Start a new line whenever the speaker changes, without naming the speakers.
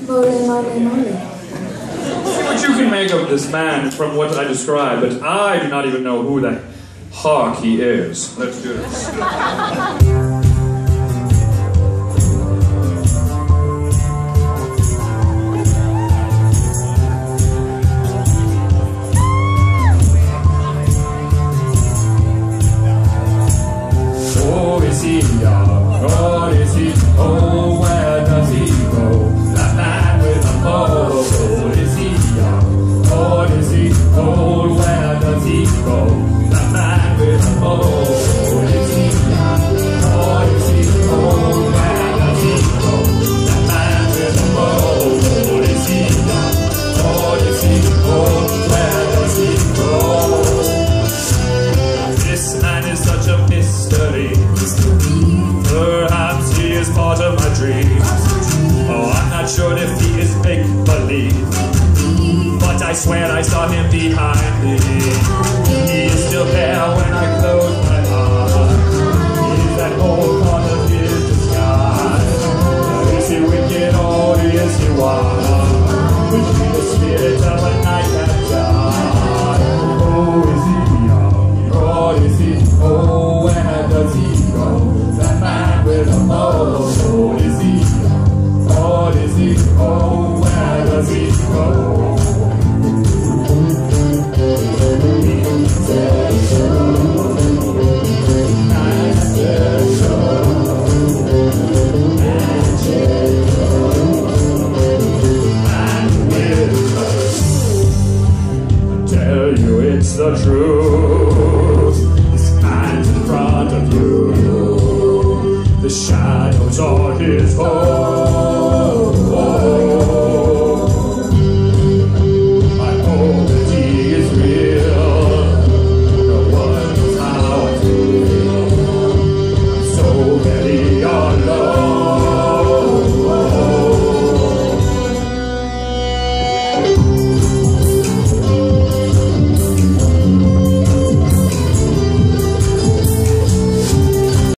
Mole, mole, mole.
See what you can make of this man from what I described, but I do not even know who the hawk he is. Let's do this. Oh, is he young? Oh, is he? Oh, where does he go? That man with a mole. Oh, is he young? Oh, is he old? Where does he go? That man with a mole. Oh, is he young? Oh, is he old? Where does he go? That man with a mole. Oh, is he young? Oh, is he old? Where does he go? This man is such a mystery. Perhaps he is part of my dream. Oh, I'm not sure if he is make-believe, but I swear I saw him behind me. He is still there when I close my eyes. He is that old part of his disguise. Is he wicked or is he wise? Between the spirit of a night that died. Oh, is he young? Or is he old? Where does he go? That man with a mole. Oh, is he young? Or is he old? Where does he go? Tell you it's the truth.